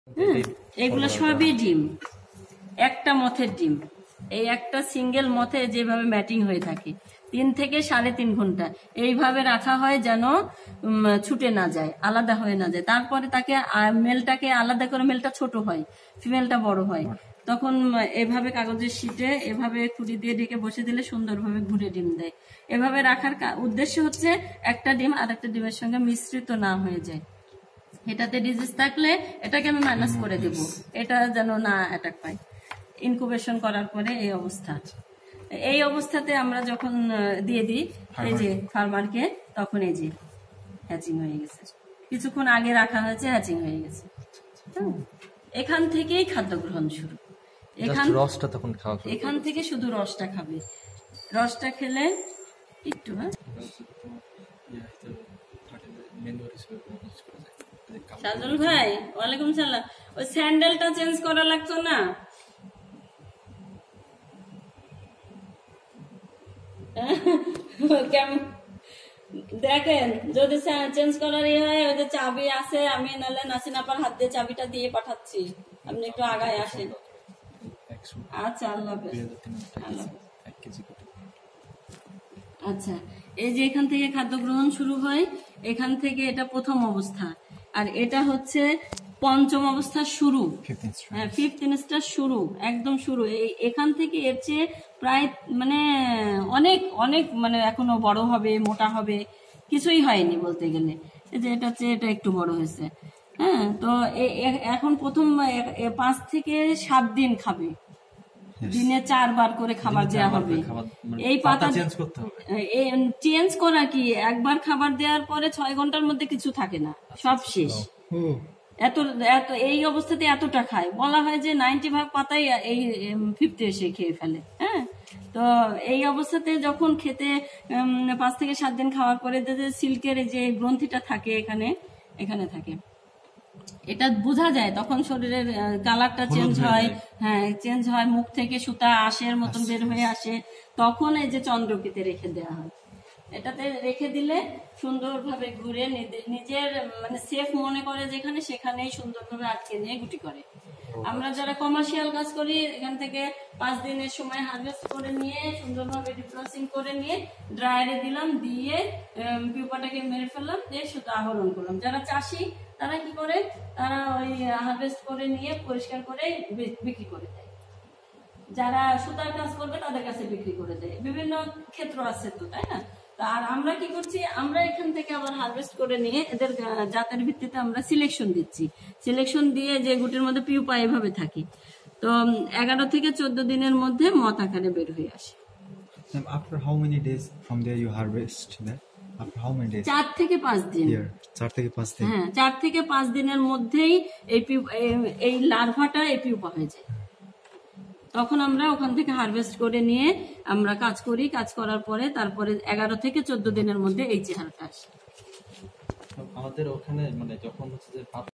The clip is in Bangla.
এগুলো সবই ডিম, একটা মথের ডিম। এই একটা সিঙ্গেল মথে যেভাবে ম্যাটিং হয়ে থাকে 3 থেকে 3.5 ঘন্টা এইভাবে রাখা হয় যেন ছুটে না যায়, আলাদা হয়ে না যায়। তারপরে তাকে মেলটাকে আলাদা করে, মেলটা ছোট হয়, ফিমেলটা বড় হয়, তখন এভাবে কাগজের শিটে এভাবে খুঁড়ি দিয়ে ঢেকে বসে দিলে সুন্দরভাবে ঘুরে ডিম দেয়। এভাবে রাখার উদ্দেশ্য হচ্ছে একটা ডিম আর একটা ডিমের সঙ্গে মিশ্রিত না হয়ে যায়। এটাতে ডিজিজ থাকলে এটাকে আমি মাইনাস করে দেব, এটা যেন না অ্যাটাক পায়। ইনকুবেশন করার পরে এই অবস্থা, এই অবস্থাতে আমরা যখন দিয়ে দিই এই যে ফার্মারকে, তখন এই যে হ্যাচিং হয়ে গেছে, কিছুক্ষণ আগে রাখা হয়েছে, হ্যাচিং হয়ে গেছে। এখান থেকেই খাদ্য গ্রহণ শুরু। এখান থেকে শুধু রসটা খাবে, রসটা খেলে একটু সাজল ভাই, ওয়ালাইকুম সালাম। ওই স্যান্ডেলটা চেঞ্জ করা লাগতো না? কেমন দেখেন, যদি চেঞ্জ করার হয়, ওই যে চাবি আছে, আমি নাহলে নাসিন আপার হাত দিয়ে চাবিটা দিয়ে পাঠাচ্ছি, আপনি একটু আগায় আসেন। আচ্ছা, আল্লাহ হাফেজ। আচ্ছা, এই যে এখান থেকে খাদ্য গ্রহণ শুরু হয়, এখান থেকে এটা প্রথম অবস্থা, আর এটা হচ্ছে পঞ্চম অবস্থার শুরু, হ্যাঁ, 5th ইনস্টার শুরু, একদম শুরু। এখান থেকে এর চেয়ে প্রায় মানে অনেক অনেক মানে এখনো বড় হবে, মোটা হবে, কিছুই হয়নি বলতে গেলে। এই যে এটা চেয়ে এটা একটু বড় হয়েছে, হ্যাঁ। তো এখন প্রথম 5 থেকে 7 দিন খাবে, দিনে 4 বার করে খাবার দেওয়া হবে। এই পাতা চেঞ্জ করা কি, একবার খাবার দেওয়ার পরে 6 ঘন্টার মধ্যে কিছু থাকে না, সব শেষ। এত এত এই অবস্থাতে এতটা খায়, বলা হয় যে 90% পাতাই এই 50 এসে খেয়ে ফেলে, হ্যাঁ। তো এই অবস্থাতে যখন খেতে 5 থেকে 7 দিন খাওয়ার পরে যে সিল্কের যে গ্রন্থিটা থাকে এখানে থাকে, এটা বোঝা যায়, তখন শরীরের কালারটা চেঞ্জ হয়, হ্যাঁ চেঞ্জ হয়, মুখ থেকে সুতা আঁশের মতন বের হয়ে আসে, তখন এই যে চন্দ্রকিতে রেখে দেওয়া হয়। এটাতে রেখে দিলে সুন্দরভাবে ঘুরে নিজের মানে সেফ মনে করে যেখানে, সেখানেই সুন্দরভাবে আটকে নিয়ে গুটি করে। আমরা যারা কমার্শিয়াল কাজ করি, এখান থেকে 5 দিনের সময় হারভেস্ট করে নিয়ে সুন্দরভাবে ডিপ্লসিং করে নিয়ে ড্রায়ারে দিলাম, দিয়ে পিউপাটাকে মেরে ফেললাম, দিয়ে সুতা আহরণ করলাম। যারা চাষি তারা কি করে, তারা ওই হারভেস্ট করে নিয়ে পরিষ্কার করে বিক্রি করে দেয়, যারা সুতার কাজ করবে তাদের কাছে বিক্রি করে দেয়। বিভিন্ন ক্ষেত্র আছে তো, তাই না? আর আমরা কি করছি, আমরা এখান থেকে আবার হারভেস্ট করে নিয়ে এদের জাতের ভিত্তিতে আমরা সিলেকশন দিচ্ছি, সিলেকশন দিয়ে যে গুটির মধ্যে পিউপা এভাবে থাকি, তো 11 থেকে 14 দিনের মধ্যে মত আকারে বের হয়ে আসে। After how many days from there you harvest that? After how many days? 4 থেকে 5 দিন। 4 থেকে 5 দিন। হ্যাঁ, 4 থেকে 5 দিনের মধ্যেই এই লার্ভাটা এই পিউপা হয়ে যায়। তখন আমরা ওখান থেকে হারভেস্ট করে নিয়ে আমরা কাজ করি, কাজ করার পরে তারপরে 11 থেকে 14 দিনের মধ্যে এই চেহারাটা আসে। আমাদের ওখানে মানে যখন হচ্ছে যে